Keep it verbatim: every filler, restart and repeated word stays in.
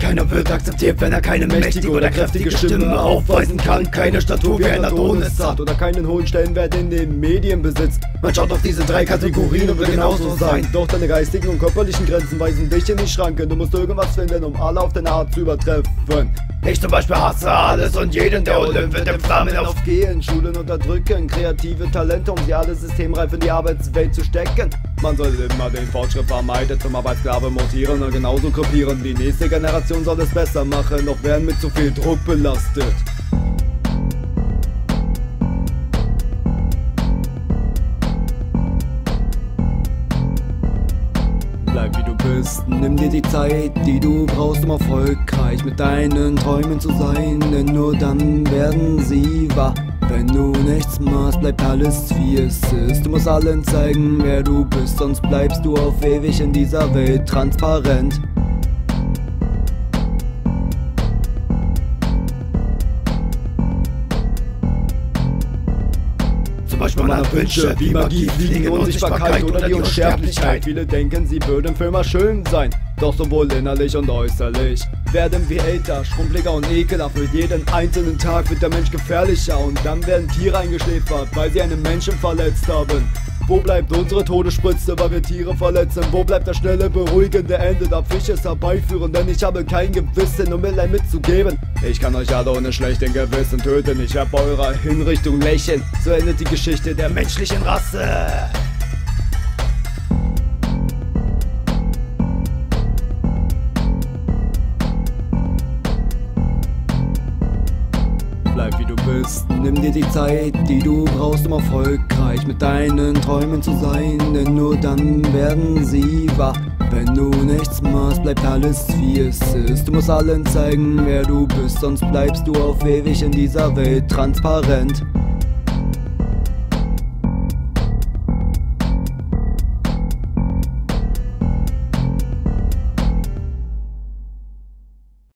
Keiner wird akzeptiert, wenn er keine mächtige oder kräftige Stimme aufweisen kann. Keine Statur wie ein Adonis hat oder keinen hohen Stellenwert in den Medien besitzt. Man schaut auf diese drei Kategorien und will genauso sein. Doch deine geistigen und körperlichen Grenzen weisen dich in die Schranken. Du musst irgendwas finden, um alle auf deine Art zu übertreffen. Ich zum Beispiel hasse alles und jeden, der Olymp wird im Flammen aufgehen, Schulen unterdrücken, kreative Talente, um sie alle systemreif in die Arbeitswelt zu stecken. Man soll immer den Fortschritt vermeiden, zum Arbeitssklave mutieren und genauso kopieren. Die nächste Generation soll es besser machen, doch werden mit zu viel Druck belastet. Bleib wie du bist, nimm dir die Zeit, die du brauchst, um erfolgreich mit deinen Träumen zu sein. Denn nur dann werden sie wahr. Wenn du nichts machst, bleibt alles wie es ist. Du musst allen zeigen, wer du bist, sonst bleibst du auf ewig in dieser Welt transparent. Zum Beispiel meiner Wünsche wie Magie, Fliegen, Unsichtbarkeit oder die Unsterblichkeit. Viele denken, sie würden für immer schön sein, doch sowohl innerlich und äußerlich werden wir älter, schrumpeliger und ekelhaft. Mit jedem einzelnen Tag wird der Mensch gefährlicher und dann werden Tiere eingeschläfert, weil sie einen Menschen verletzt haben. Wo bleibt unsere Todesspritze, weil wir Tiere verletzen? Wo bleibt das schnelle, beruhigende Ende, darf ich es herbeiführen? Denn ich habe kein Gewissen, um Mitleid mitzugeben. Ich kann euch alle ohne schlechten Gewissen töten, ich werde bei eurer Hinrichtung lächeln. So endet die Geschichte der menschlichen Rasse. Bleib wie du bist, nimm dir die Zeit, die du brauchst, um erfolgreich mit deinen Träumen zu sein. Denn nur dann werden sie wahr. Wenn du nichts machst, bleibt alles wie es ist. Du musst allen zeigen, wer du bist, sonst bleibst du auf ewig in dieser Welt transparent.